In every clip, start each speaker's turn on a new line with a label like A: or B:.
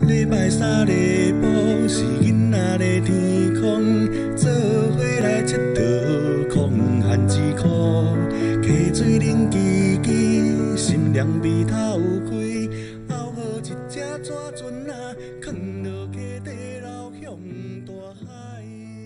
A: 礼拜三礼拜是囡仔的天空，做伙来佚佗，空闲之苦，溪水冷吱吱，心凉味透开，后好一只蛇船啊，放落溪底流向大海。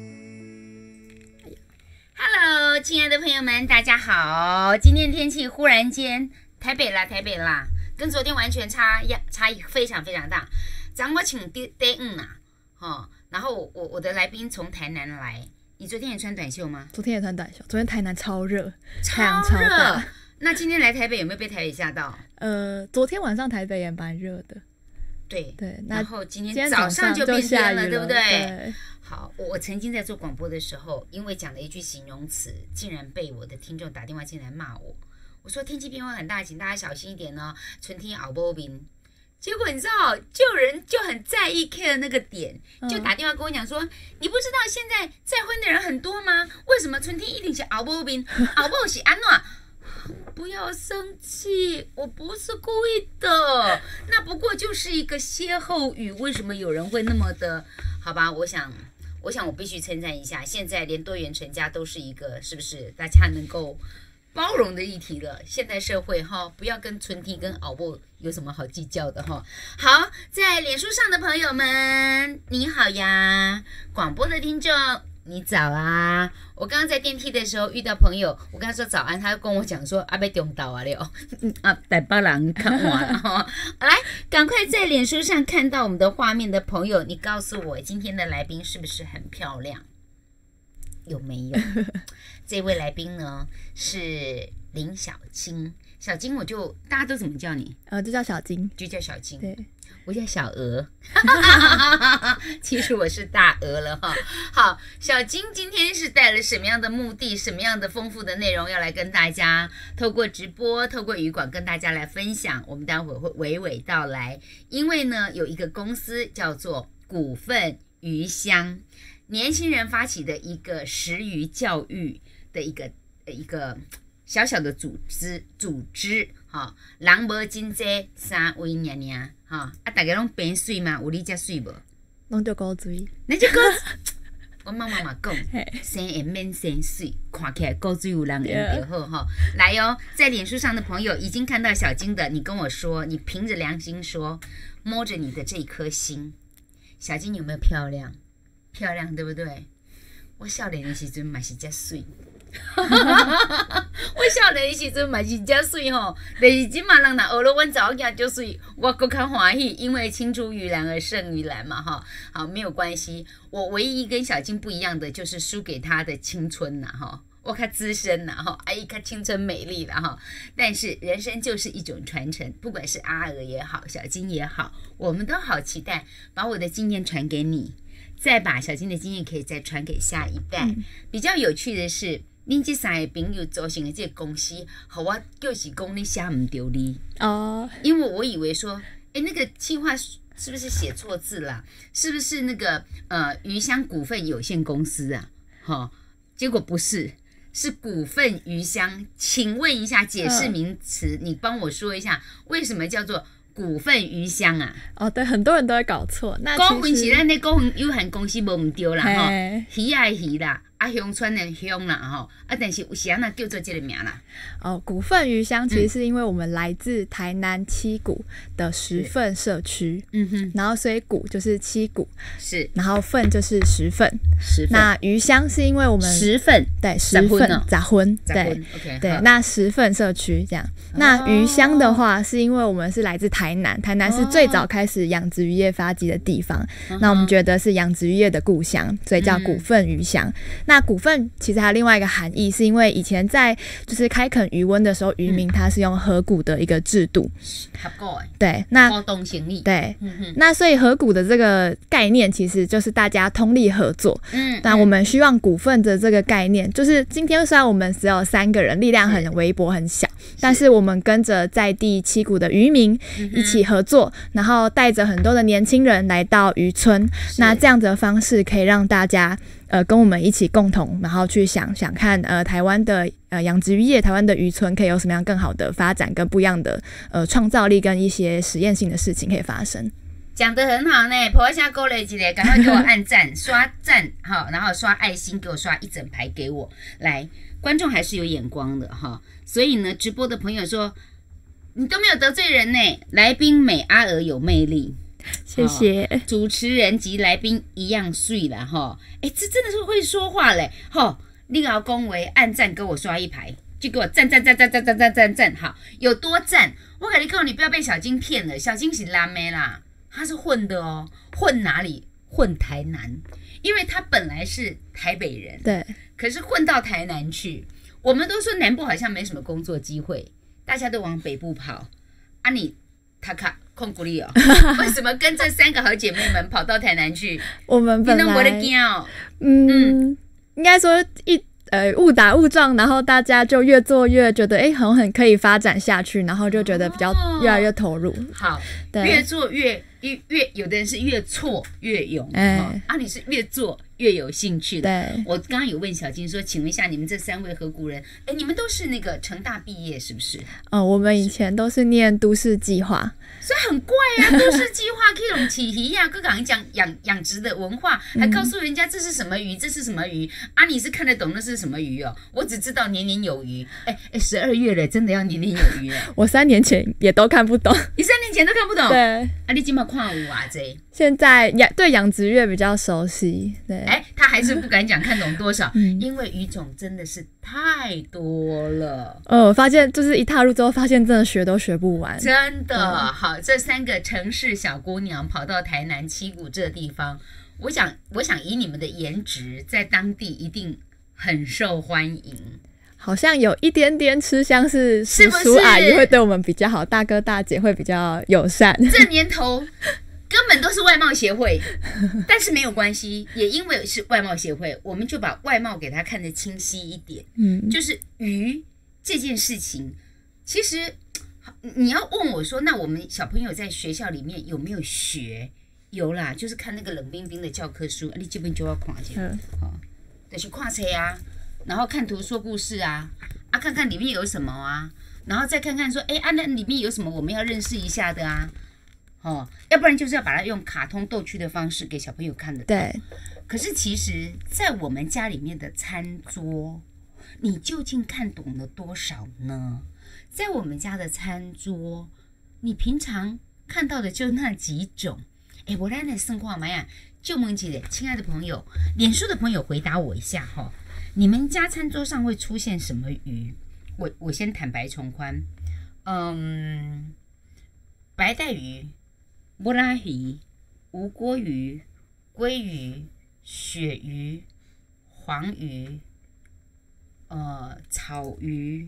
B: Hello， 亲爱的朋友们，大家好！今天天气忽然间台北啦，跟昨天完全差异非常非常大。昨我请第五啦，然后我的来宾从台南来，你昨天也穿短袖吗？
C: 昨天也穿短袖，昨天台南超热，
B: 超热。那今天来台北有没有被台北吓到？
C: 昨天晚上台北也蛮热的。
B: 对，
C: 那
B: 然后今天早上就变天了，对不对？
C: 对。
B: 好，我曾经在做广播的时候，因为讲了一句形容词，竟然被我的听众打电话进来骂我。我说天气变化很大，请大家小心一点哦，春天熬不平。结果你知道，就有人就很在意 care 那个点，就打电话跟我讲说，你不知道现在再婚的人很多吗？为什么春天一定是熬不平，熬不是安怎？不要生气，我不是故意的，那不过就是一个歇后语。为什么有人会那么的？好吧，我想我必须称赞一下，现在连多元成家都是一个是不是大家能够包容的议题了。现代社会不要跟春天跟熬不有什么好计较的哈。好，在脸书上的朋友们，你好呀！广播的听众，你早啊！我刚刚在电梯的时候遇到朋友，我跟他说早安，他就跟我讲说要中昼啊了台北人看完了哈。来，赶快在脸书上看到我们的画面的朋友，你告诉我今天的来宾是不是很漂亮？有没有？这位来宾呢是林小金，小金大家都怎么叫你？
C: 就叫小金，
B: 就叫小金。
C: 对，
B: 我叫小鹅，其实我是大鹅了哈。好，小金今天是带了什么样的目的，什么样的丰富的内容要来跟大家透过直播，透过语广跟大家来分享。我们待会会娓娓道来，因为呢有一个公司叫做股份鱼香，年轻人发起的一个食鱼教育的一个小小的组织哈，人无真济，三位娘娘哈，大家拢变水嘛，有你遮水无？
C: 拢着高水，
B: 你就高，我妈妈嘛讲，生会免生水，看起来高水有人用就好哈。来哦，在脸书上的朋友已经看到小金的，你跟我说，你凭着良心说，摸着你的这一颗心，小金有没有漂亮？漂亮对不对？我少年的时阵嘛是遮水。我少年的时阵嘛是遮水吼，但是今嘛人若学了阮查某囝足水，我更较欢喜，因为青出于蓝而胜于蓝嘛哈。好，没有关系，我唯一跟小金不一样的就是输给他的青春呐哈。我较资深啦哈，阿姨较青春美丽啦哈。但是人生就是一种传承，不管是阿娥也好，小金也好，我们都好期待把我的经验传给你，再把小金的经验可以再传给下一代。比较有趣的是，恁这三个朋友组成的这个公司，和我就是讲你写唔对哩哦，因为我以为说，那个计划是不是写错字啦？是不是那个鱼香股份有限公司啊？结果不是，是股份鱼香。请问一下解释名词，你帮我说一下，为什么叫做股份鱼香啊？
C: 对，很多人都会搞错。那
B: 股份是咱的股份有限公司无唔对啦哈，鱼啊鱼啦。乡村的乡啦但是有时候叫做这个名啦。
C: 股份鱼香其实是因为我们来自台南七股的十份社区，然后所以股就是七股，是，然后份就是十份，那鱼香是因为我们十份，对，十份杂婚，对 ，OK， 对，那十份社区这样。那鱼香的话，是因为我们是来自台南，台南是最早开始养殖渔业发迹的地方，那我们觉得是养殖渔业的故乡，所以叫股份鱼香。那股份其实还有另外一个含义，是因为以前在就是开垦渔塭的时候，渔民他是用合股的一个制度，对，那
B: 共同生意，
C: 对，那所以合股的这个概念其实就是大家通力合作。那我们希望股份的这个概念，就是今天虽然我们只有3个人，力量很微薄很小，但是我们跟着在地七股的渔民一起合作，然后带着很多的年轻人来到渔村，那这样子的方式可以让大家跟我们一起共同，然后去想想看，台湾的养殖渔业，台湾的渔村可以有什么样更好的发展，跟不一样的创造力跟一些实验性的事情可以发生。
B: 讲得很好呢，婆下勾了一个，赶快给我按赞、刷赞，好，然后刷爱心，给我刷一整排给我。来，观众还是有眼光的哈，所以呢，直播的朋友说你都没有得罪人呢，来宾美，阿娥有魅力。
C: 谢谢，
B: 主持人及来宾一样水啦哈，这真的是会说话嘞哈！你老恭维按赞给我刷一排，就给我赞，好，有多赞？我跟你讲，你不要被小金骗了，小金是蓝妹啦，她是混的哦，混哪里？混台南，因为她本来是台北人，
C: 对，
B: 可是混到台南去。我们都说南部好像没什么工作机会，大家都往北部跑啊你。卡卡控股力哦，为什么跟这3个好姐妹们跑到台南去？
C: 我们本来应该说误打误撞，然后大家就越做越觉得很可以发展下去，然后就觉得比较越来越投入。
B: 好，越做越有的人是越挫越勇，你是越做越有兴趣的。
C: 对，
B: 我刚刚有问小金说，请问一下，你们这3位合股人，你们都是那个成大毕业是不是？
C: 我们以前都是念都市计划，
B: 所以很怪啊，都市计划可以用起鱼啊，各港讲养殖的文化，还告诉人家这是什么鱼，这是什么鱼啊？你是看得懂那是什么鱼哦？我只知道年年有余。12月了，真的要年年有余了。
C: 我3年前也都看不懂，
B: 你3年前都看不懂？
C: 对。
B: 你今嘛看有啊这？
C: 现在对养殖业比较熟悉，对。
B: 他还是不敢讲看懂多少，因为鱼种真的是太多了。
C: 我发现就是一踏入之后，发现真的学都学不完，
B: 真的。好，这3个城市小姑娘跑到台南七股这地方，我想以你们的颜值，在当地一定很受欢迎。
C: 好像有一点点吃香，是叔叔阿姨会对我们比较好，大哥大姐会比较友善。
B: 这年头根本都是外貌协会，但是没有关系，也因为是外貌协会，我们就把外貌给他看得清晰一点。就是鱼这件事情，其实你要问我说，那我们小朋友在学校里面有没有学？有啦，就是看那个冷冰冰的教科书，你这边就要看一下，就是看册啊。然后看图说故事啊，看看里面有什么啊，然后再看看说，那里面有什么我们要认识一下的啊，要不然就是要把它用卡通逗趣的方式给小朋友看的。
C: 对。
B: 可是其实，在我们家里面的餐桌，你究竟看懂了多少呢？在我们家的餐桌，你平常看到的就那几种。我来算看嘛呀，就问一下，亲爱的朋友，脸书的朋友回答我一下哈。你们家餐桌上会出现什么鱼？我先坦白从宽，白带鱼、布拉鱼、无锅鱼、鲑鱼、鳕鱼、黄鱼、草鱼，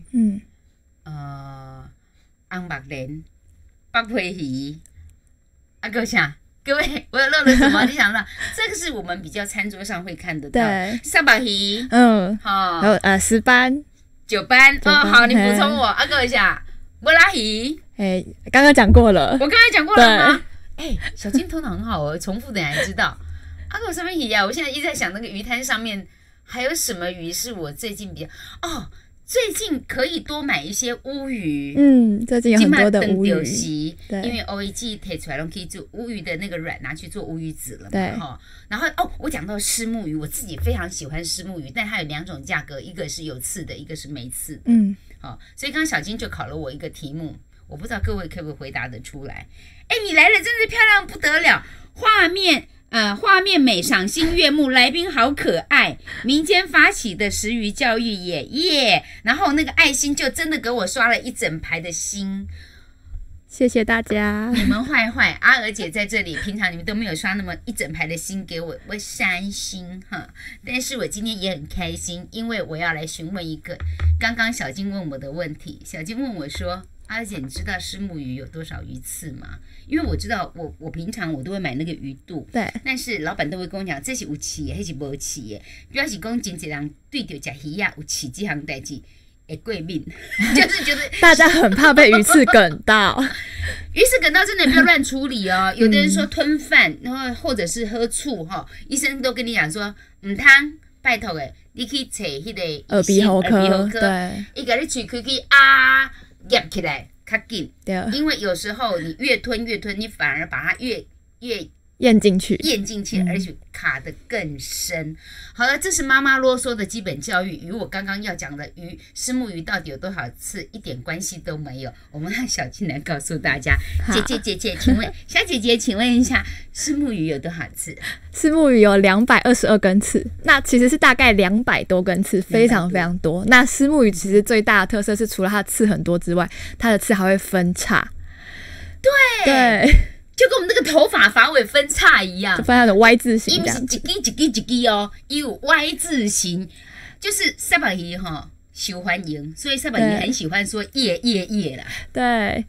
B: 红白莲、北皮鱼，还有啥？各位，我有漏了什么？你想到这个是我们比较餐桌上会看得到。对，三把鱼，
C: 还有石斑、
B: 九斑。好，你补充我。各位一下，布拉鱼。
C: 刚刚讲过了。
B: 我刚才讲过了吗？小金头脑很好哦，重复的还知道。有什么鱼啊？我现在一直在想那个鱼摊上面还有什么鱼是我最近比较最近可以多买一些乌鱼，
C: 最近有很多的乌鱼，
B: 因为 OEG 提出来可以做乌鱼的那个卵拿去做乌鱼子了嘛，
C: 对。
B: 然后我讲到虱目鱼，我自己非常喜欢虱目鱼，但它有2种价格，一个是有刺的，一个是没刺的，所以刚刚小金就考了我一个题目，我不知道各位可不可以回答得出来？你来了，真是漂亮不得了，画面美，赏心悦目，来宾好可爱，民间发起的食鱼教育耶，然后那个爱心就真的给我刷了一整排的心，
C: 谢谢大家。
B: 你们坏，阿娥姐在这里，平常你们都没有刷那么一整排的心给我，我伤心哈。但是我今天也很开心，因为我要来询问一个刚刚小金问我的问题。小金问我说，阿娥姐，你知道虱目鱼有多少鱼刺吗？因为我知道我平常我都会买那个鱼肚，
C: 对，但
B: 是老板都会跟我讲，这是有刺的，还是无刺的。表示讲真侪人对着吃鱼啊有刺这项代志会过敏，就是觉得
C: 大家很怕被鱼刺梗到。
B: 鱼刺梗到真的不要乱处理哦。有的人说吞饭，然后或者是喝醋医生都跟你讲说唔通，拜托的，你去找那个
C: 耳鼻喉科，对，
B: 伊给你嘴开去夹起来。较紧，因为有时候你越吞，你反而把它越越
C: 咽进去，
B: 而且卡得更深。好了，这是妈妈啰嗦的基本教育，与我刚刚要讲的虱目鱼到底有多少刺一点关系都没有。我们让小静来告诉大家。姐姐，请问小姐姐，请问一下，虱目鱼有多少刺？
C: 虱目鱼有222根刺，那其实是大概200多根刺，非常非常多。那虱目鱼其实最大的特色是，除了它的刺很多之外，它的刺还会分叉。对。
B: 就跟我们那个头发发尾分叉一样，
C: 就分它的 Y 字形，
B: 它不是一支哦，有 Y 字形，就是虱目鱼哈受欢迎，所以虱目鱼很喜欢说耶啦。
C: 对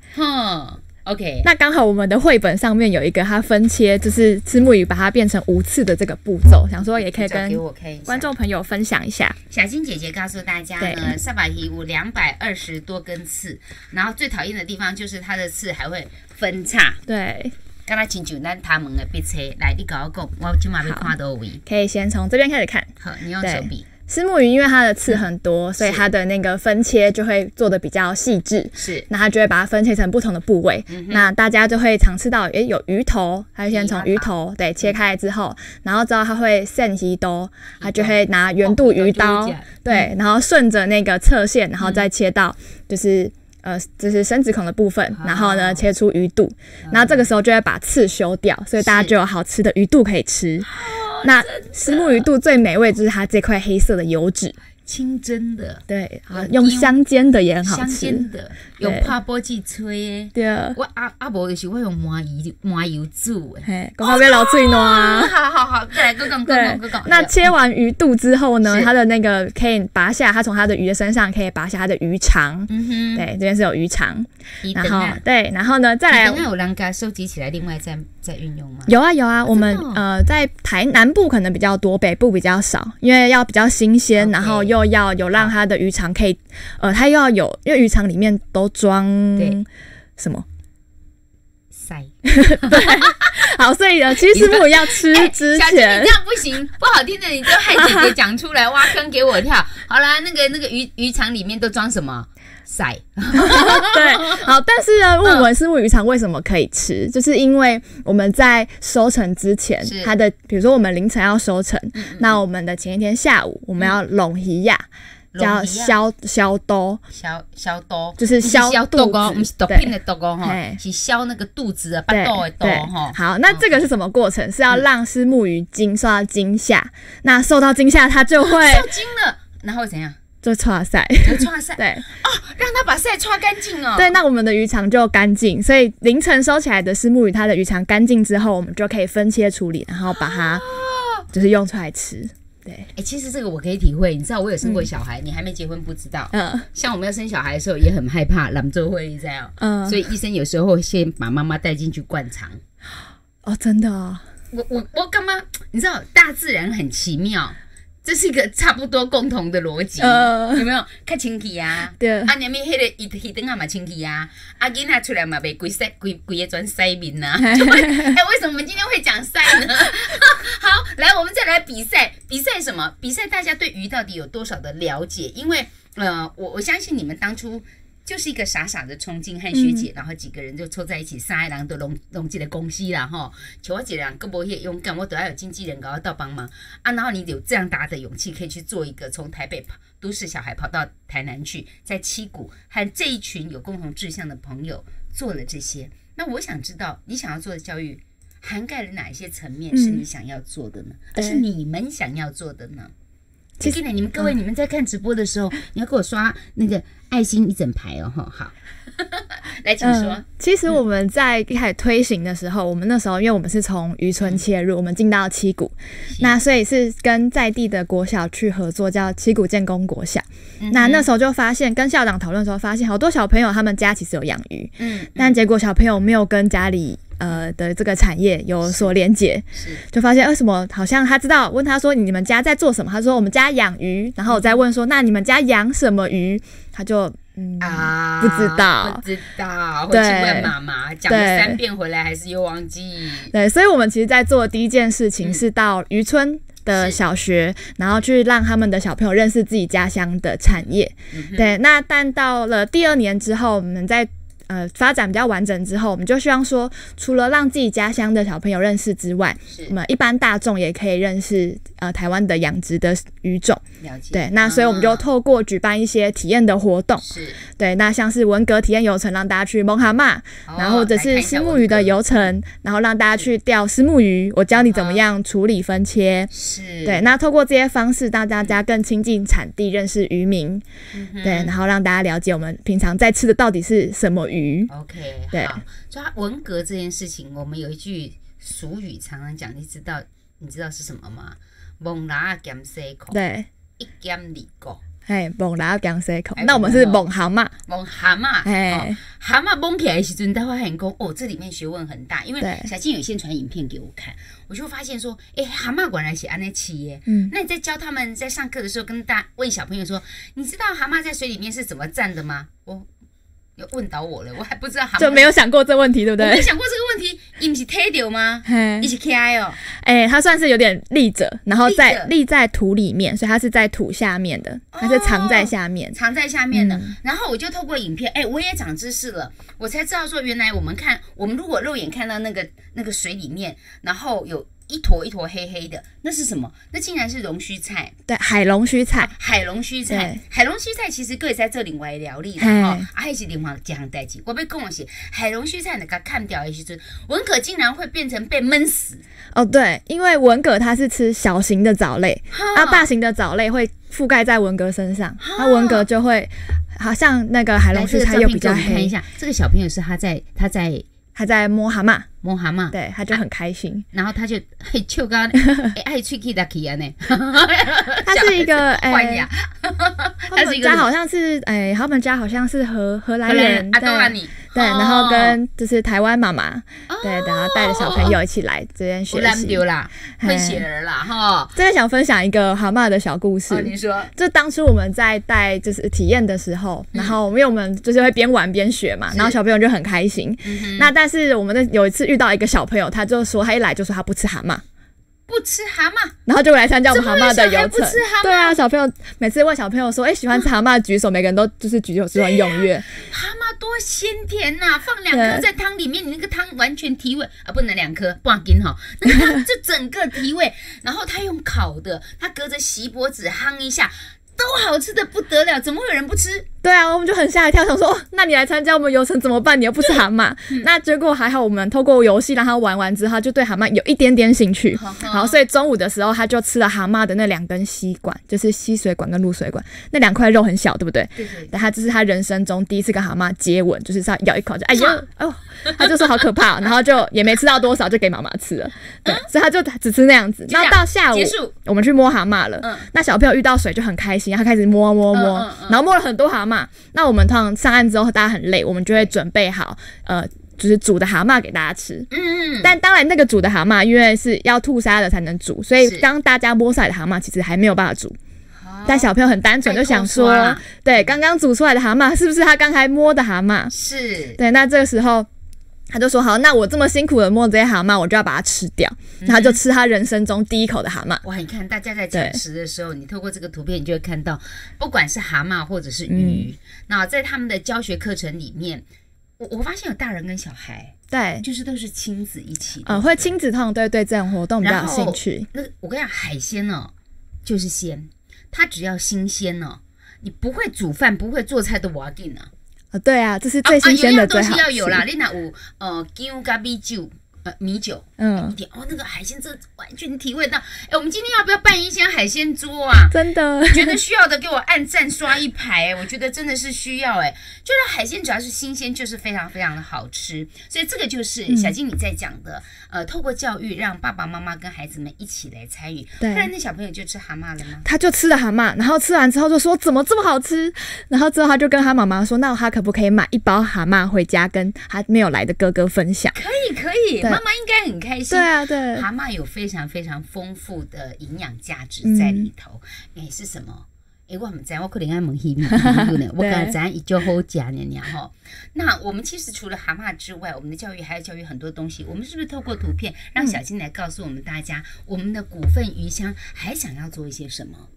B: ，OK。
C: 那刚好我们的绘本上面有一个它分切，就是虱目鱼把它变成无刺的这个步骤，想说也可以跟观众朋友分享一下。
B: 小金姐姐告诉大家呢，虱目鱼有220多根刺，然后最讨厌的地方就是它的刺还会分叉。
C: 对。
B: 刚才亲像咱他们的笔册，来，你跟我讲，我今晚要看到位。
C: 可以先从这边开始看。
B: 好，你用手笔。
C: 虱目鱼因为它的刺很多，所以它的那个分切就会做的比较细致。
B: 是，
C: 那它就会把它分切成不同的部位。那大家就会常吃到，有鱼头，它就先从鱼头切开之后，然后之后它会剩鱼刀，它就会拿圆肚鱼刀，对，然后顺着那个侧线，然后再切到就是生殖孔的部分，然后呢切出鱼肚，然后这个时候就会把刺修掉，所以大家就有好吃的鱼肚可以吃。那虱目鱼肚最美味就是它这块黑色的油脂，
B: 清蒸的，
C: 对，用香煎的也很好吃，
B: 香煎的用泡波去吹的，
C: 对啊，
B: 我无就是我用麻油煮的，
C: 嘿，刚好要流水暖。
B: 好，再来各讲。
C: 那切完鱼肚之后呢，它的那个可以拔下，它从它的鱼的身上可以拔下它的鱼肠，对，这边是有鱼肠，然后呢再来，
B: 有人给它收集起来，另外再运用吗？
C: 有啊，我们在台南部可能比较多，北部比较少，因为要比较新鲜，然后又要有让它的鱼肠可以，它又要有，因为鱼肠里面都装什么？
B: 鳃。
C: 好，所以其实虱目鱼要吃之前，
B: 小姐你这样不行，不好听的你就害姐姐讲出来，挖坑给我跳。好啦，那个鱼肠里面都装什么？鳃。
C: 对，好，但是呢，问我们虱目鱼肠为什么可以吃，就是因为我们在收成之前，它的比如说我们凌晨要收成，那我们的前一天下午我们要弄鱼呀。叫消刀，就是消肚子，
B: 不是毒品的毒哦，是消那个肚子的巴肚的肚哈。
C: 好，那这个是什么过程？是要让虱目鱼受到惊吓，那受到惊吓它就会
B: 受惊了，然后怎样？
C: 就唰塞，对
B: 哦，让它把鳃刷干净哦。
C: 对，那我们的鱼肠就干净，所以凌晨收起来的虱目鱼，它的鱼肠干净之后，我们就可以分切处理，然后把它就是用出来吃。对，
B: 其实这个我可以体会，你知道我有生过小孩，你还没结婚不知道。像我们要生小孩的时候也很害怕懒做会这样，所以医生有时候先把妈妈带进去灌肠。
C: 哦，真的哦。
B: 我干嘛？你知道大自然很奇妙。这是一个差不多共同的逻辑，有没有？较清气啊，
C: 对，
B: 啊，那么迄个鱼肠嘛清气啊，啊，囡仔出来嘛，袂规个转塞面呐。为什么我们今天会讲塞呢？好，来，我们再来比赛什么？比赛大家对鱼到底有多少的了解？因为我相信你们当初。就是一个傻傻的冲劲和学姐，然后几个人就凑在一起，3个人都弄这个公司啦吼。像我一个人更不会勇敢，我都要有经纪人搞到帮忙啊。然后你有这样大的勇气，可以去做一个从台北都市小孩跑到台南去，在七股和这一群有共同志向的朋友做了这些。那我想知道，你想要做的教育涵盖了哪一些层面是你想要做的呢？而是你们想要做的呢？其实呢，你们各位，你们在看直播的时候，你要给我刷那个爱心一整排哦，好，来，请说。
C: 其实我们在一开始推行的时候，我们那时候因为我们是从渔村切入，我们进到七股，那所以是跟在地的国小去合作，叫七股建工国小。那时候就发现，跟校长讨论的时候发现，好多小朋友他们家其实有养鱼，但结果小朋友没有跟家里。的这个产业有所连结，就发现为什么好像他知道，问他说你们家在做什么，他说我们家养鱼，然后我再问说那你们家养什么鱼，他就不知道，
B: 会去问妈妈，讲了3遍回来还是又忘记。
C: 对，所以我们其实在做的第一件事情是到渔村的小学，然后去让他们的小朋友认识自己家乡的产业。对，那但到了第2年之后，我们在发展比较完整之后，我们就希望说，除了让自己家乡的小朋友认识之外，我们一般大众也可以认识台湾的养殖的鱼种。
B: 了解。
C: 对，那所以我们就透过举办一些体验的活动，
B: 是
C: 对，那像是文革体验游程，让大家去蒙蛤蟆，然后或者是虱目鱼的游程，然后让大家去钓虱目鱼，我教你怎么样处理分切。
B: 是，
C: 对，那透过这些方式，让大家更亲近产地，认识渔民，对，然后让大家了解我们平常在吃的到底是什么鱼。
B: OK，
C: 对。
B: 好，所以文革这件事情，我们有一句俗语常常讲，你知道是什么吗？蒙拉咸西口，
C: 对，
B: 一咸二个。
C: 蒙拉咸西口，那我们是蒙蛤蟆。
B: 蒙蛤蟆，蛤蟆蒙起来的时候，他会很讲哦，这里面学问很大。因为小金有先传影片给我看，我就发现说，蛤蟆果然是安那吃耶。那你在教他们在上课的时候，问小朋友说，你知道蛤蟆在水里面是怎么站的吗？有问倒我了，我还不知道
C: 就没有想过这问题，对不对？
B: 我没想过这个问题，你不是踢掉吗？你是起来哦。
C: 它算是有点立着，然后立在土里面，所以它是在土下面的，它是藏在下面，
B: 藏在下面的。然后我就透过影片，我也长知识了，我才知道说，原来我们如果肉眼看到那个水里面，然后有一坨一坨黑黑的，那是什么？那竟然是龙须菜。
C: 对，海龙须菜。
B: 海龙须菜其实各位在这另外料理啦，还是另外一项代志。我要讲的是，海龙须菜那个看掉的时候，文蛤竟然会变成被闷死。
C: 哦，对，因为文蛤它是吃小型的藻类，大型的藻类会覆盖在文蛤身上，那文蛤就会好像那个海龙须菜又比较黑。
B: 看一下，这个小朋友是他
C: 在摸蛤蟆。
B: 摸蛤蟆，
C: 对，他就很开心，
B: 然后他就嘿笑到爱吹气的气啊呢。
C: 他是一个他们家好像是他们家好像是荷兰人，对，然后跟就是台湾妈妈，对，然后带着小朋友一起来这边学习。
B: 会写了啦哈。
C: 这边想分享一个蛤蟆的小故事。
B: 你说，
C: 就当初我们在带就是体验的时候，然后因为我们就是会边玩边学嘛，然后小朋友就很开心。那但是我们有一次遇到一个小朋友，他就说他一来就说他不吃蛤蟆，然后就来参加我们蛤蟆的游程。对啊，小朋友每次问小朋友说，喜欢吃蛤蟆举手，每个人都就是举手是很踊跃。
B: 蛤蟆多鲜甜呐，放2颗在汤里面，你那个汤完全提味啊，不能2颗，半斤哈，那个汤就整个提味。然后他用烤的，他隔着锡箔纸夯一下。都好吃的不得了，怎么会有人不吃？
C: 对啊，我们就很吓一跳，想说，那你来参加我们游程怎么办？你又不吃蛤蟆。那结果还好，我们透过游戏让他玩完之后，他就对蛤蟆有一点点兴趣。好，所以中午的时候他就吃了蛤蟆的那2根吸管，就是吸水管跟入水管，那2块肉很小，对不对？对。但他这是他人生中第一次跟蛤蟆接吻，就是他咬一口就他就说好可怕，然后就也没吃到多少就给妈妈吃了。对，所以他就只吃那样子。然后到下午我们去摸蛤蟆了，那小朋友遇到水就很开心。他开始摸，然后摸了很多蛤蟆。那我们通常上岸之后，大家很累，我们就会准备好就是煮的蛤蟆给大家吃。但当然那个煮的蛤蟆，因为是要吐沙的才能煮，所以当大家摸出来的蛤蟆其实还没有办法煮。但小朋友很单纯，就想说，对，刚刚煮出来的蛤蟆是不是他刚才摸的蛤蟆？
B: 是。
C: 对，那这个时候。他就说好，那我这么辛苦的摸这些蛤蟆，我就要把它吃掉。然后他就吃他人生中第一口的蛤蟆。
B: 哇，你看大家在讲食的时候，你透过这个图片，你就会看到，不管是蛤蟆或者是鱼，那在他们的教学课程里面，我发现有大人跟小孩，
C: 对，
B: 就是都是亲子一起，
C: 会亲子通常对这种活动比较有兴趣。
B: 那我跟你讲，海鲜哦，就是鲜，它只要新鲜哦，你不会煮饭、不会做菜都不要紧啊。
C: 对啊，这是最新鲜的最好吃。
B: 有样东西要有啦，你那有姜加米酒，米酒，一点那个海鲜这完全体味到。我们今天要不要办一箱海鲜桌啊？
C: 真的，
B: 觉得需要的给我按赞刷1排，我觉得真的是需要就是海鲜只要是新鲜，就是非常非常的好吃。所以这个就是小金你在讲的，透过教育让爸爸妈妈跟孩子们一起来参与。对，不然那小朋友就吃蛤蟆了吗？
C: 他就吃了蛤蟆，然后吃完之后就说怎么这么好吃？然后之后他就跟他妈妈说，那他可不可以买1包蛤蟆回家跟他没有来的哥哥分享？
B: 可以，妈妈应该很开心。
C: 对啊，对，
B: 蛤蟆有非常非常丰富的营养价值在里头。是什么？我不知道，我可能要问秘密呢。我刚才咱一就好讲呢哈。那我们其实除了蛤蟆之外，我们的教育还要教育很多东西。我们是不是透过图片让小金来告诉我们大家，我们的股份鱼乡还想要做一些什么？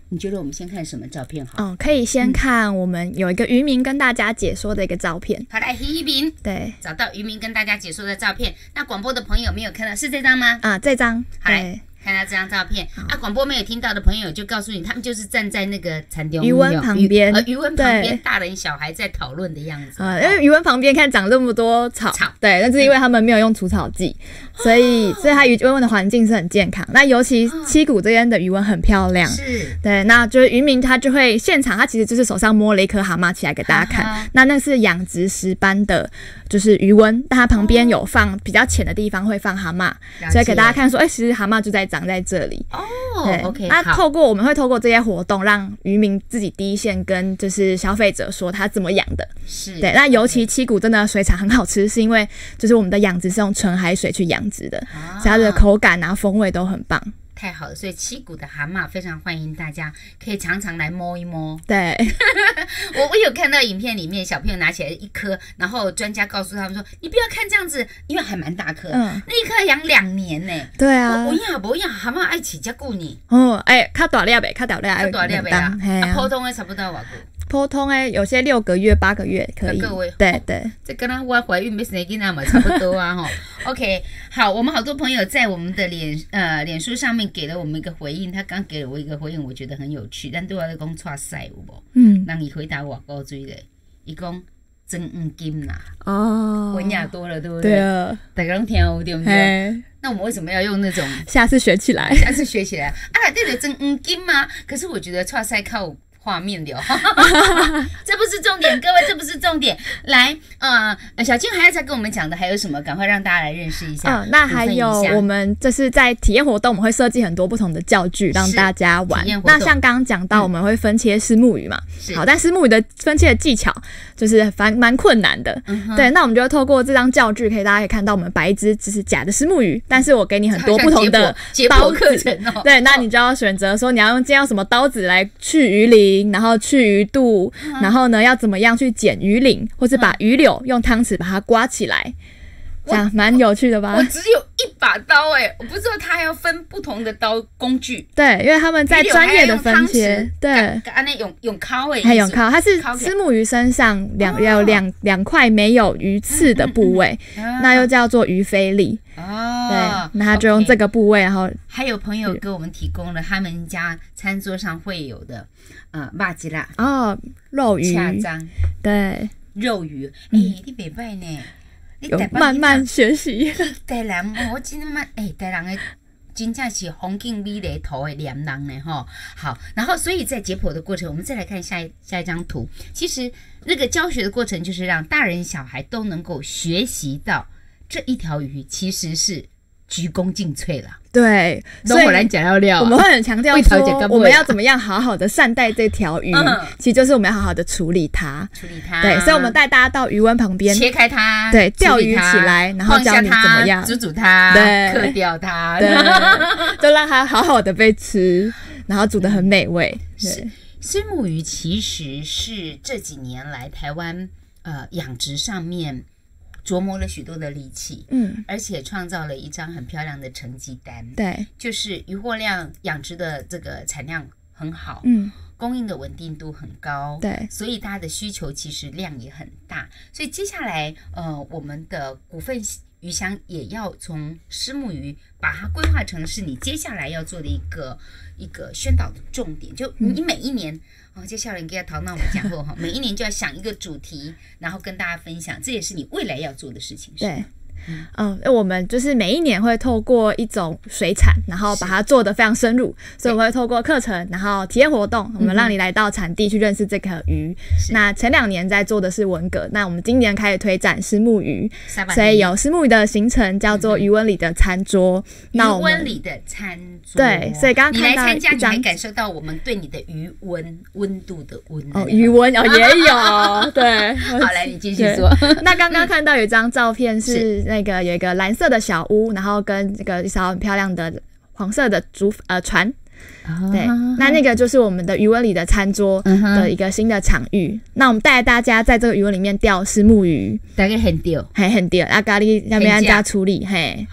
B: 你觉得我们先看什么照片好？
C: 可以先看我们有一个渔民跟大家解说的一个照片。
B: 好，来渔民，
C: 对，
B: 找到渔民跟大家解说的照片。那广播的朋友没有看到，是这张吗？
C: 这张。
B: 好，来看到这张照片。广播没有听到的朋友就告诉你，他们就是站在那个餐厅
C: 渔温旁边，
B: 渔温旁边，大人小孩在讨论的样子。
C: 因为渔温旁边看长这么多草，对，那是因为他们没有用除草剂，所以它渔温的环境是很健康。那尤其七股这边的渔温很漂亮，
B: 是，
C: 对，那就是渔民他就会现场，他其实就是手上摸了一颗蛤蟆起来给大家看。那是养殖石斑的，就是渔温，但它旁边有放比较浅的地方会放蛤蟆，所以给大家看说，其实蛤蟆就在长在这里。
B: OK，
C: 那我们会透过这些活动，让渔民自己第一线跟就是消费者说他怎么养的。
B: 是，
C: 对。那尤其七股真的水产很好吃，是因为就是我们的养殖是用纯海水去养殖的，所以它的口感风味都很棒。
B: 太好了，所以七股的蛤蟆非常欢迎大家可以常常来摸一摸。
C: 对，
B: 我有看到影片里面小朋友拿起来一颗，然后专家告诉他们说，你不要看这样子，因为还蛮大颗，那一颗养2年呢。
C: 对啊，
B: 我养蛤蟆爱起这久呢。
C: 较大粒呗，较大粒
B: 啊，普通的差不多多久？
C: 普通的有些6个月、8个月可以。对对，
B: 这跟我怀孕没生囡仔嘛差不多啊。OK， 好，我们好多朋友在我们的脸书上面给了我们一个回应，他刚给了我一个回应，我觉得很有趣，但对我来讲错赛有无？让你回答我高追的，伊讲真黄金啦，文雅多了，对不对？对啊，大家都听有对不对？那我们为什么要用那种？
C: 下次学起来，
B: 对的，真黄金吗？可是我觉得错赛靠画面聊，这不是重点，各位，这不是重点。来，小金还要再跟我们讲的还有什么？赶快让大家来认识一下。
C: 那还有我们就是在体验活动，我们会设计很多不同的教具让大家玩。那像刚刚讲到，我们会分切虱目鱼嘛，好，但虱目鱼的分切的技巧就是蛮困难的。对，那我们就会透过这张教具，大家可以看到我们摆一只就是假的虱目鱼，但是我给你很多不同的刀
B: 课程哦。
C: 对，那你就要选择说你要用今天用什么刀子来去鱼鳞。然后去鱼肚，然后呢要怎么样去剪鱼鳞，或是把鱼柳用汤匙把它刮起来，这样蛮有趣的吧？
B: 我只有一把刀我不知道它还要分不同的刀工具。
C: 对，因为他们在专业的分切，对，
B: 用烤
C: 还用烤，它是虱目鱼身上有两块没有鱼刺的部位，那又叫做鱼菲力。对，那他就用这个部位，然后
B: 还有朋友给我们提供了他们家餐桌上会有的麻吉啦
C: 肉鱼，对，
B: 肉鱼，你袂歹呢，
C: 有慢慢学习。
B: 台南我真的台南的真正是风景美丽图的恋人呢哈。好，然后所以在解剖的过程，我们再来看下一张图。其实那个教学的过程就是让大人小孩都能够学习到这一条鱼其实是鞠躬尽瘁了。
C: 对，
B: 所以我来讲要料，
C: 我们会很强调说我们要怎么样好好的善待这条鱼，其实就是我们要好好的处理它。对，所以我们带大家到鱼温旁边，
B: 切开它，
C: 对，钓鱼起来，然后教你怎么样
B: 煮它，对，嗑掉它，
C: 对，就让它好好的被吃，然后煮得很美味。
B: 是，虱目鱼其实是这几年来台湾养殖上面琢磨了许多的力气，而且创造了一张很漂亮的成绩单。
C: 对，
B: 就是渔获量、养殖的这个产量很好，供应的稳定度很高，
C: 对，
B: 所以大家的需求其实量也很大。所以接下来，我们的股份鱼乡也要从虱目鱼把它规划成是你接下来要做的一个宣导的重点。就你每一年。接下来你给他讨论我们讲后每一年就要想一个主题，然后跟大家分享，这也是你未来要做的事情。
C: 对，我们就是每一年会透过一种水产，然后把它做得非常深入，所以我们会透过课程，然后体验活动，我们让你来到产地去认识这个鱼。那前2年在做的是文蛤，那我们今年开始推展虱目鱼，所以有虱目鱼的行程叫做鱼温里的餐桌。
B: 鱼温里的餐桌，
C: 对，所以刚刚看到
B: 你来参加，你还感受到我们对你的鱼温度的温
C: 鱼温也有，对。
B: 好，来你继续说。
C: 那刚刚看到有一张照片是那个有一个蓝色的小屋，然后跟这个一艘很漂亮的黄色的船。对，那个就是我们的鱼温里的餐桌的一个新的场域。那我们带大家在这个鱼温里面钓虱目鱼，
B: 大概很钓，
C: 很钓，咖喱那边按家处理，嘿。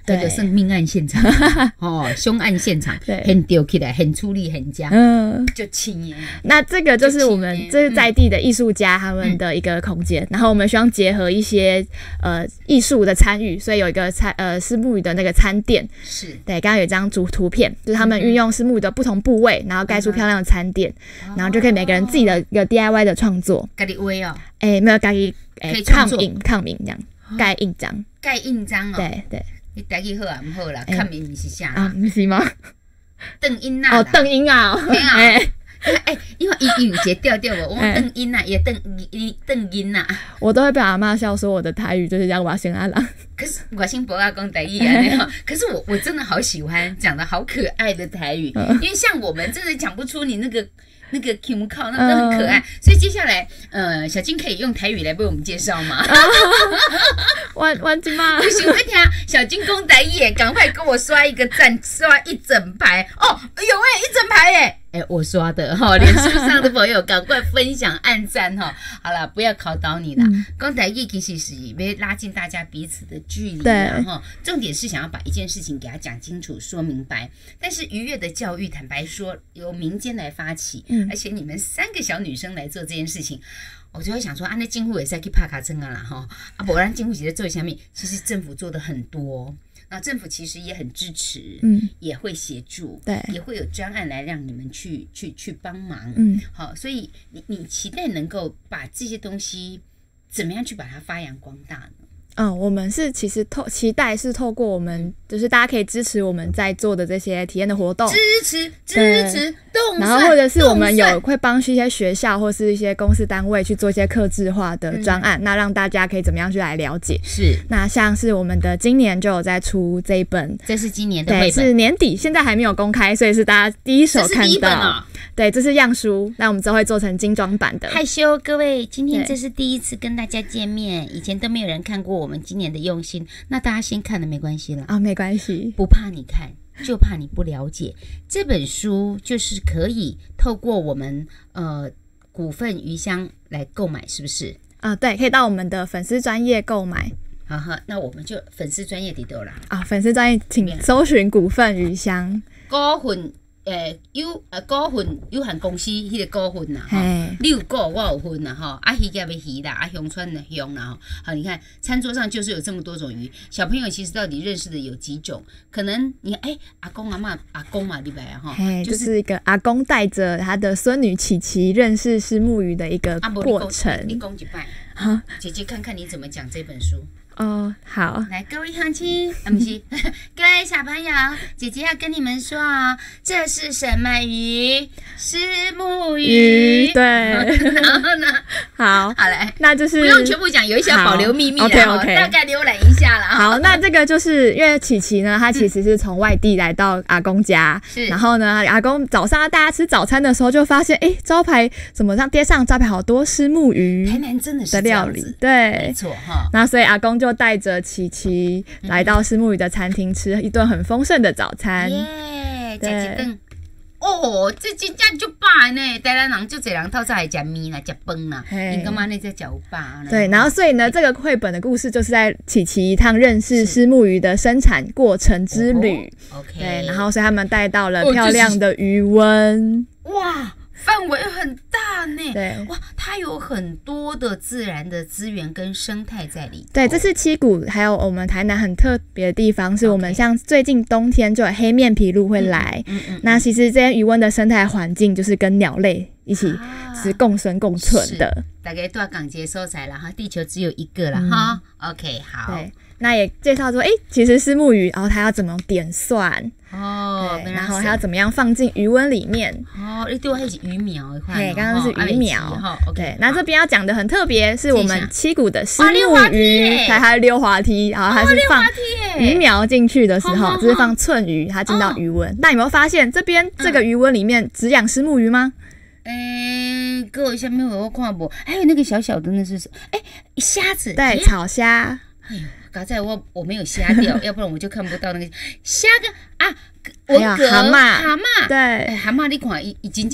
B: 那个是命案现场哦，凶案现场，很丢起来，很处理，很佳，就轻耶。
C: 那这个就是我们这是在地的艺术家他们的一个空间，然后我们希望结合一些艺术的参与，所以有一个虱目鱼的那个餐垫，
B: 是
C: 对，刚刚有一张图片，就是他们运用虱目鱼的不同部位，然后盖出漂亮的餐垫，然后就可以每个人自己的一个 DIY 的创作，
B: 自己画哦，
C: 没有自己抗印这样。盖印章，
B: 盖印章哦，
C: 对对，
B: 你台语好啊，唔好啦，抗印是啥
C: 啊？不是吗？
B: 邓英啊，
C: 哦，邓英啊，
B: 因为伊有一个调调无，我邓英啊，也邓英啊，
C: 我都会被阿嬷笑说我的台语就是讲外星阿郎。
B: 可是我先不要讲台语啊，可是我真的好喜欢讲的好可爱的台语，因为像我们真的讲不出你那个 Q 靠，那个很可爱，所以接下来小金可以用台语来为我们介绍吗？
C: 我今嘛
B: 不行，我听小金讲台语，赶快跟我刷一个赞，刷一整排哦，有一整排耶！我刷的哈，脸书上的朋友赶快分享按赞哈。好了，不要考倒你啦。讲台语其实是要拉近大家彼此的距离啦哈。重点是想要把一件事情给他讲清楚、说明白。但是愉悦的教育，坦白说由民间来发起，而且你们3个小女生来做这件事情。我就会想说，那政府也是要去拍卡针啊啦哈，不然政府其实做下面，其实政府做的很多，那政府其实也很支持，也会协助，对，也会有专案来让你们去帮忙，好，所以你期待能够把这些东西怎么样去把它发扬光大呢？
C: 我们是其实期待是透过我们，就是大家可以支持我们在做的这些体验的活动，
B: 支持动，
C: 然后或者是我们会帮一些学校或是一些公司单位去做一些客制化的专案，那让大家可以怎么样去来了解。是，那像是我们的今年就有在出这一本，
B: 这是今年的绘本，
C: 对，是年底，现在还没有公开，所以是大家第一手看到。对，这是样书，那我们之后会做成精装版的。
B: 害羞，各位，今天这是第一次跟大家见面，以前都没有人看过我们今年的用心，那大家先看了没关系了
C: 没关系，
B: 不怕你看，就怕你不了解。这本书就是可以透过我们股份鱼香来购买，是不是？
C: 对，可以到我们的粉丝专页购买。
B: 好，那我们就粉丝专页里头啦。
C: 粉丝专页请搜寻股份鱼香。
B: 股份股份有限公司迄个股份啦，你有股我有份啦，鱼夹的鱼啦，香川的香啦，好，你看餐桌上就是有这么多种鱼，小朋友其实到底认识的有几种？可能你阿公阿嬷阿公嘛，对吧？
C: 就是一个阿公带着他的孙女琪琪认识虱目鱼的一个过程。
B: 你讲一拜，姐姐看看你怎么讲这本书。
C: 好，
B: 来各位乡亲，不是各位小朋友，姐姐要跟你们说这是什么鱼？虱目鱼。
C: 对，
B: 然后呢？
C: 好来，那就是
B: 不用全部讲，有一些保留秘密的，大概浏览一下啦。
C: 好，那这个就是因为琪琪呢，她其实是从外地来到阿公家，然后呢，阿公早上大家吃早餐的时候就发现，招牌怎么让贴上招牌好多虱目鱼？
B: 台南真的是
C: 的料理，对，
B: 没错哈。
C: 那所以阿公就带着琪琪来到虱目鱼的餐厅吃一顿很丰盛的早餐。
B: 吃一顿这真正就饱呢！台南人就这人透早还吃面啦，吃饭啦，你干嘛那在吃有饱呢？
C: 对，然后所以呢，这个绘本的故事就是在琪琪一趟认识虱目鱼的生产过程之旅。
B: OK，
C: 对，然后所以他们带到了漂亮的鱼塭。
B: 哇！范围很大呢，
C: 对，
B: 哇，它有很多的自然的资源跟生态在里头。
C: 对，这是七股，还有我们台南很特别的地方，是我们像最近冬天就有黑面琵鹭会来，那其实这些鱼塭的生态环境就是跟鸟类一起是共生共存的。
B: 大概都要港街收采了哈，地球只有一个了哈。OK， 好。
C: 对，那也介绍说，其实虱目鱼，然后它要怎么点蒜。对，然后还要怎么样放进鱼塭里面？
B: 你对我还是鱼苗一块。
C: 对，刚刚是鱼苗。对，那这边要讲的很特别，是我们七股的虱目鱼，还溜滑梯，然后它是放鱼苗进去的时候，这是放寸鱼，它进到鱼塭。那有没有发现这边这个鱼塭里面只养虱目鱼吗？
B: 各位下面我看不，还有那个小小的那是虾子，
C: 对，草虾。
B: 刚才我没有虾掉，要不然我就看不到那个虾跟
C: 蛤蟆，
B: 蛤蟆，
C: 对，
B: 蛤蟆你看已经这样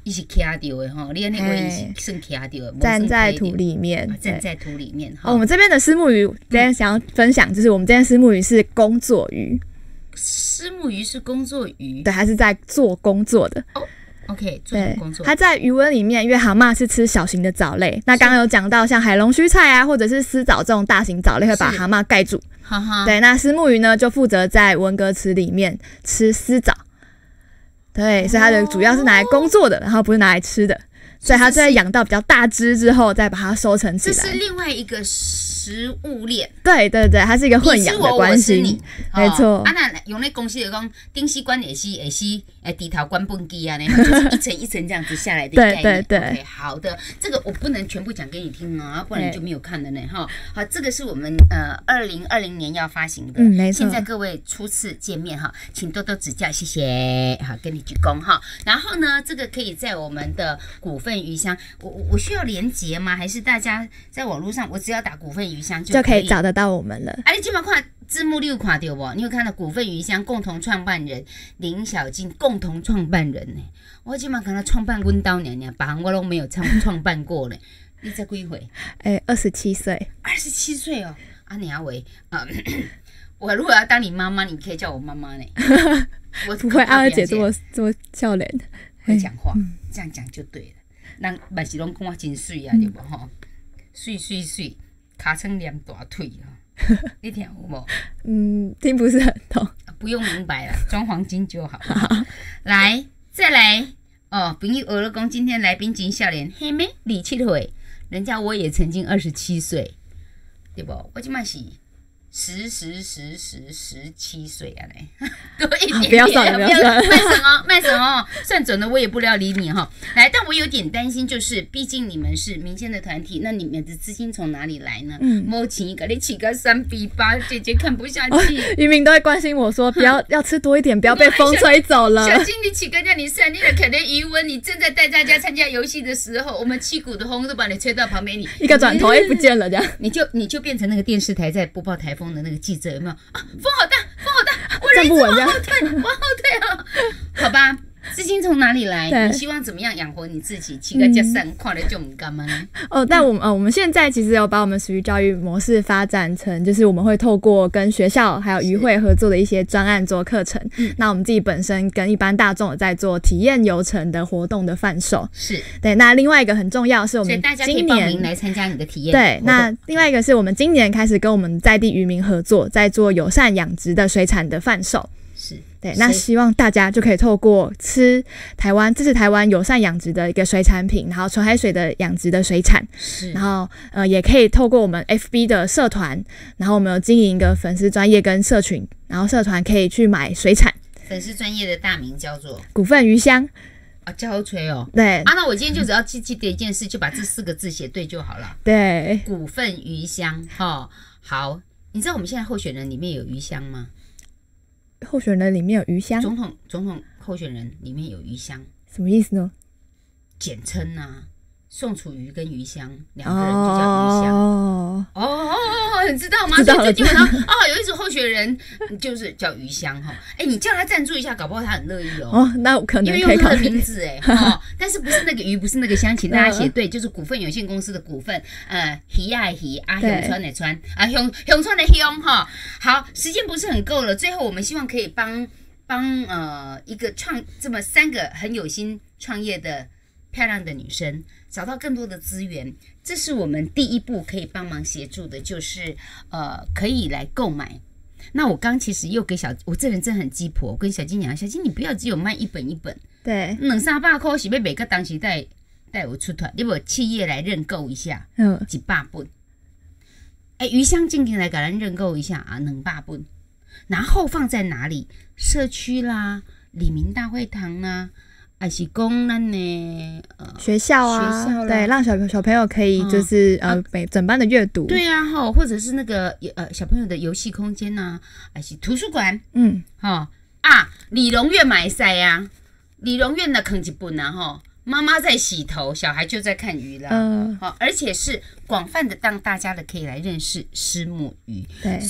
B: 伊是徛掉的吼，你安尼话伊是算徛掉的，
C: 站在土里面，
B: 站在土里面。
C: 我们这边的虱目鱼，今天想要分享，就是我们这边虱目鱼是工作鱼。
B: 虱目鱼是工作鱼，
C: 对，它是在做工作的。
B: OK， 做工作。
C: 它在鱼塭里面，因为蛤蟆是吃小型的藻类。那刚刚有讲到像海龙须菜啊，或者是丝藻这种大型藻类，会把蛤蟆盖住。对，那虱目鱼呢，就负责在文革池里面吃丝藻。对，所以它的主要是拿来工作的，然后不是拿来吃的。所以它在养到比较大只之后，再把它收成起来。
B: 这是另外一个食物链。
C: 对对对，它是一个混养的关系。没错。
B: 啊，那用那公司就讲，顶吸管也是低头管本机啊，就是一层一层这样子下来的概念。
C: 对对对。
B: OK， 好的，这个我不能全部讲给你听啊，不然你就没有看了呢哈。好，这个是我们2020年要发行的，
C: 没错。
B: 现在各位初次见面哈，请多多指教，谢谢。好，跟你鞠躬哈。然后呢，这个可以在我们的股份鱼香，我需要连结吗？还是大家在网络上，我只要打股份鱼香就
C: 可以找得到我们了？
B: 你基本上看字幕你有看到不？你有看到股份鱼香共同创办人林小静共同创办人呢？我基本上跟他创办温刀娘娘，别行我都没有创办过呢。你才几岁
C: ？27岁。
B: 27岁哦，你阿伟我如果要当你妈妈，你可以叫我妈妈呢。我
C: 不会，阿姐这么笑脸，
B: 会讲话，这样讲就对了。人万是拢讲我真水啊，对不吼？水，尻川连大腿哦，你听有无？
C: 听不是很懂。
B: 不用明白了，装黄金就好。来，再来哦，朋友俄了讲今天来宾真少年，嘿咩27岁，人家我也曾经27岁，对不？我今嘛是17岁啊嘞，多一点点，
C: 不要算了，
B: 卖省哦，算准了我也不要理你哈。来，但我有点担心，就是毕竟你们是民间的团体，那你们的资金从哪里来呢？摸请一个，你起个3:8，姐姐看不下去。
C: 渔民都会关心我说，要吃多一点，不要被风吹走了。
B: 小金，你起个让你算，你的可能余温，你正在带大家参加游戏的时候，我们七股的风都把你吹到旁边，你
C: 一个转头不见了，这样
B: 你就变成那个电视台在播报台风的那个记者，有没有啊？风好大，我
C: 站不稳，
B: 往后退哦。好吧，资金从哪里来？你希望怎么样养活你自己？起个加3块的就唔干嘛呢？
C: 但我们现在其实有把我们食鱼教育模式发展成，就是我们会透过跟学校还有渔会合作的一些专案做课程。那我们自己本身跟一般大众有在做体验游程的活动的贩售。
B: 是
C: 对。那另外一个很重要是我们今年，
B: 所以大家可以报名来参加你的体验。
C: 对，那另外一个是我们今年开始跟我们在地渔民合作，在做友善养殖的水产的贩售。
B: 是
C: 对，那希望大家就可以透过支持台湾友善养殖的一个水产品，然后纯海水的养殖的水产，然后也可以透过我们 FB 的社团，然后我们有经营一个粉丝专页跟社群，然后社团可以去买水产。
B: 粉丝专页的大名叫做
C: 股份鱼香
B: 啊，叫好吹哦。
C: 对
B: 那我今天就只要记得一件事，就把这4个字写对就好了。
C: 对，
B: 股份鱼香好，你知道我们现在候选人里面有鱼香吗？
C: 候选人里面有鱼香，
B: 总统候选人里面有鱼香，
C: 什么意思呢？
B: 简称啊，宋楚瑜跟鱼香2个人就叫鱼香。你知道吗？所以最近我说有一组候选人就是叫鱼香哈。你叫他赞助一下，搞不好他很乐意哦。
C: 那我可能可以
B: 因为用他的名字但是不是那个鱼，不是那个香，请大家写对，就是股份有限公司的股份，鱼啊鱼啊，乡川的川啊，乡川的乡哈。好，时间不是很够了，最后我们希望可以帮一个这么3个很有心创业的漂亮的女生找到更多的资源，这是我们第一步可以帮忙协助的，就是可以来购买。那我刚其实又给我这人真的很鸡婆，我跟小金讲，小金你不要只有卖一本，
C: 对
B: ，200-300块是要每个当时带我出团，你不企业来认购一下，100本。鱼香进来给人认购一下啊，200本，然后放在哪里？社区啦，里民大会堂啦。还是讲咱的
C: 学校啊，对，让小朋友可以就是整班的阅读，
B: 对啊或者是那个小朋友的游戏空间呐，还是图书馆，理容院买赛啊，理容院的啃一本啊妈妈在洗头，小孩就在看鱼啦，而且是广泛的让大家可以来认识虱目鱼，对，所以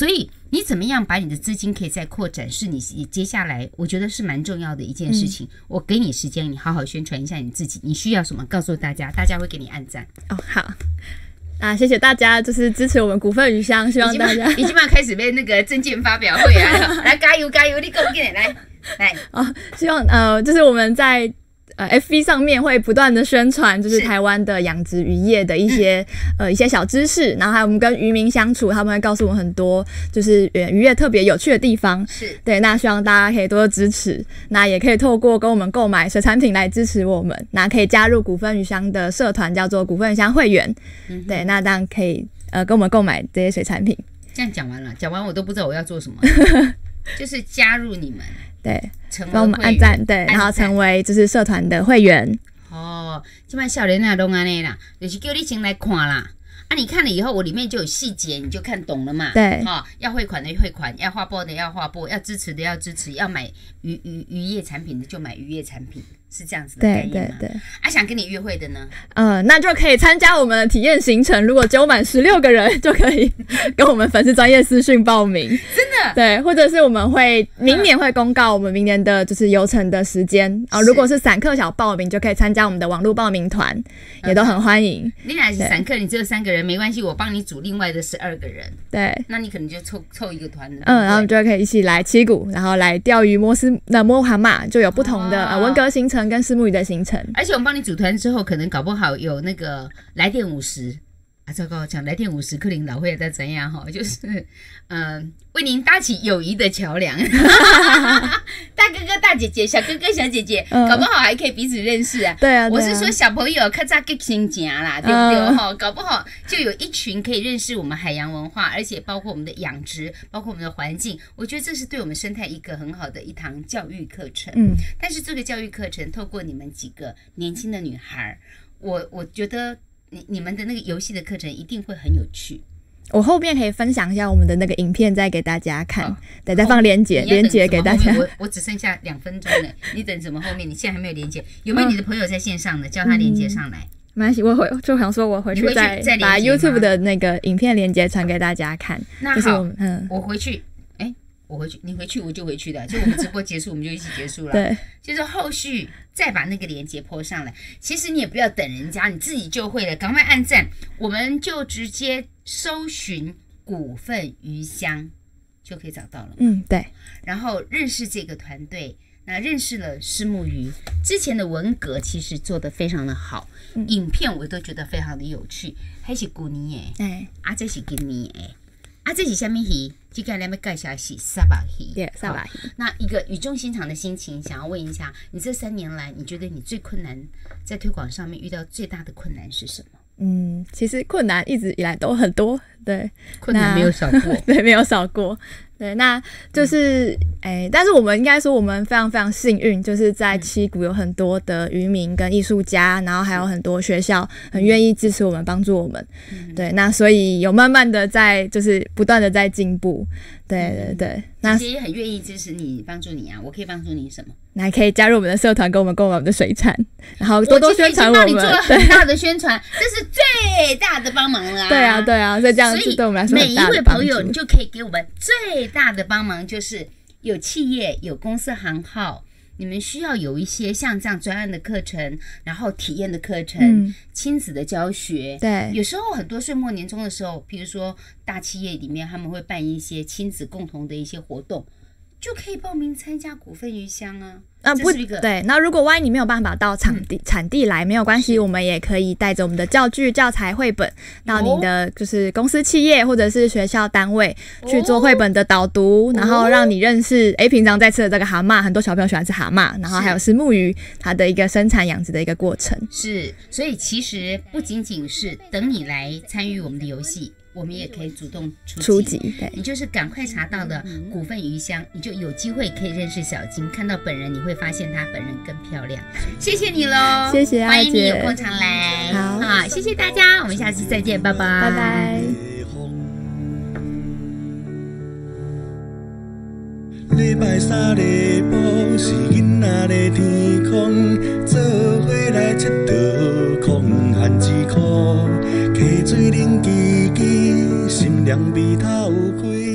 B: 你怎么样把你的资金可以再扩展，是你接下来我觉得是蛮重要的一件事情。我给你时间，你好好宣传一下你自己，你需要什么告诉大家，大家会给你按赞。
C: 好。谢谢大家，就是支持我们股份鱼香，希望大家
B: 已经要开始被那个证件发表会啊，来加油加油，你给我来
C: 希望就是我们在FB 上面会不断的宣传，就是台湾的养殖渔业的一些小知识，然后还有我们跟渔民相处，他们会告诉我们很多就是渔业特别有趣的地方。
B: 是
C: 对，那希望大家可以多多支持，那也可以透过跟我们购买水产品来支持我们，那可以加入股份鱼香的社团，叫做股份鱼香会员。对，那当然可以跟我们购买这些水产品。
B: 这样讲完了，讲完我都不知道我要做什么，就是加入你们。对，
C: 帮我们按赞，对，然后成为就是社团的会员。
B: 现在少年啊都安尼啦，就是叫你先来看啦。你看了以后，我里面就有细节，你就看懂了嘛。
C: 对，
B: 要汇款的汇款，要划拨的要划拨，要支持的要支持，要买渔业产品的就买渔业产品，是这样子的概念吗？对。想跟你约会的呢？
C: 那就可以参加我们的体验行程，如果揪满16个人，就可以跟我们粉丝专业私讯报名。
B: 真的？
C: 对，或者是我们会明年会公告我们明年的就是游程的时间如果是散客小报名，就可以参加我们的网络报名团，也都很欢迎。
B: 你俩是散客，你只有3个人没关系，我帮你组另外的12个人。
C: 对，
B: 那你可能就凑一个团了。
C: 然后就可以一起来七股，然后来钓鱼摸蛤蟆，就有不同的文革行程跟虱目鱼的行程。
B: 而且我们帮你组团之后，可能搞不好有那个来电50。糟糕，讲来电50，克林老会在怎样就是为您搭起友谊的桥梁。大哥哥大姐姐，小哥哥小姐姐，搞不好还可以彼此认识啊。
C: 对啊，
B: 我是说小朋友较早结亲情啦，对不对？搞不好就有一群可以认识我们海洋文化，而且包括我们的养殖，包括我们的环境。我觉得这是对我们生态一个很好的一堂教育课程。但是这个教育课程透过你们几个年轻的女孩，我觉得你们的那个游戏的课程一定会很有趣。
C: 我后面可以分享一下我们的那个影片，再给大家看，对，再放连结给大家。
B: 我只剩下2分钟了，你等什么后面？你现在还没有连结，有没有你的朋友在线上的？叫他连结上来。
C: 没关系，就想说我回去再把 YouTube 的那个影片连结传给大家看。
B: 那好，我回去。你回去我就回去的，就我们直播结束我们就一起结束了。对，就是后续再把那个连结 po 上来。其实你也不要等人家，你自己就会了，赶快按赞，我们就直接搜寻股份鱼香就可以找到了。
C: 对。然
B: 后认识这个团队，那认识了虱目鱼之前的文革，其实做得非常的好，影片我都觉得非常的有趣。还是古年诶，这是今年诶。这是什么鱼？今天来介绍是沙巴鱼。
C: 对，沙巴鱼。
B: 那一个语重心长的心情，想要问一下，你这3年来，你觉得你最困难在推广上面遇到最大的困难是什么？
C: 其实困难一直以来都很多，对，
B: 困难没有少过，
C: 对，没有少过。对，那就是但是我们应该说我们非常非常幸运，就是在七股有很多的渔民跟艺术家，然后还有很多学校很愿意支持我们，帮助我们。对，那所以有慢慢的在就是不断的在进步。对，
B: 那姐姐也很愿意支持你，帮助你啊。我可以帮助你什么？
C: 那还可以加入我们的社团，跟我们购买我们的水产，然后多多宣传我们。
B: 我已经帮你做了很大的宣传，这是最大的帮忙了。
C: 对啊，所以这样子对我们来说很大的帮助。
B: 每一位朋友，你就可以给我们最大的帮忙，就是有企业、有公司行号，你们需要有一些像这样专案的课程，然后体验的课程，亲子的教学。
C: 对，
B: 有时候很多岁末年终的时候，比如说大企业里面他们会办一些亲子共同的一些活动，就可以报名参加股份鱼香啊。
C: 不对，那如果万一你没有办法到产地来，没有关系，我们也可以带着我们的教具、教材、绘本到你的就是公司、企业或者是学校单位去做绘本的导读，然后让你认识平常在吃的这个蛤蟆，很多小朋友喜欢吃蛤蟆，然后还有虱目鱼它的一个生产养殖的一个过程。
B: 是，所以其实不仅仅是等你来参与我们的游戏，我们也可以主动出击。对，你就是赶快查到的股份鱼香，你就有机会可以认识小金，看到本人你会发现她本人更漂亮。谢谢你咯，
C: 谢谢
B: 欢迎你有空常来。好，谢谢大家，我们下次再见，拜拜，
C: 拜拜。
A: 礼拜三礼拜是囡仔的天空，做伙来佚佗，空闲之苦，溪水冷吱吱，心凉味透花。